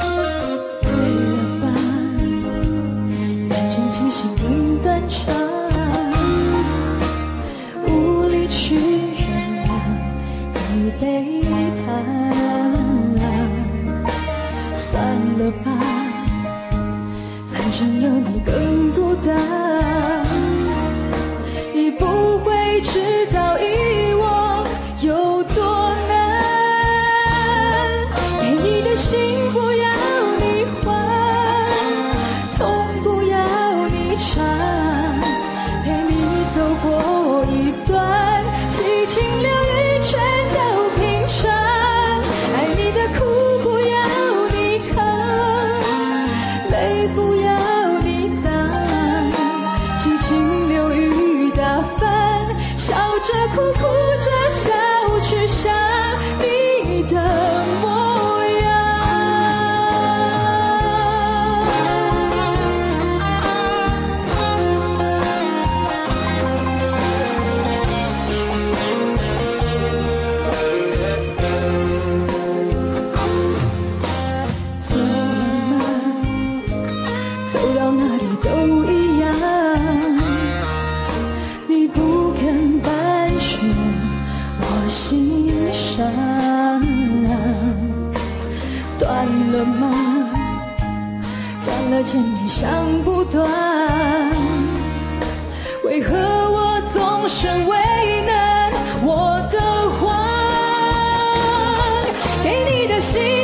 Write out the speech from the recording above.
醉了吧，反正清醒更短长，无力去原谅你背叛。算了吧，反正有你更孤单，你不会知道遗忘有多难。给你的心不要你还，痛不要你尝，陪你走过一段七情六欲全都平常。爱你的苦不要你扛，泪不要你挡，七情六欲打翻，笑着哭哭着笑去想你的模样。走了吗？走到哪里都一样，你不肯搬去我心上。断了吗？断了见面想不断，为何我总是为难我的谎？给你的心